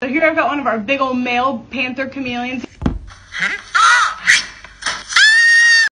So here I've got one of our big old male panther chameleons.